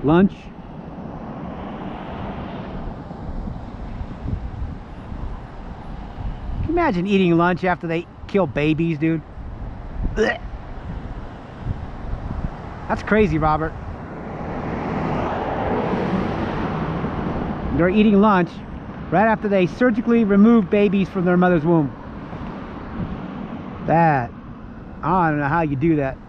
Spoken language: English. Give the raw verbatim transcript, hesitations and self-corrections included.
lunch. Can you imagine eating lunch after they kill babies, dude? Blech. That's crazy, Robert. They're eating lunch right after they surgically remove babies from their mother's womb. That, I don't know how you do that.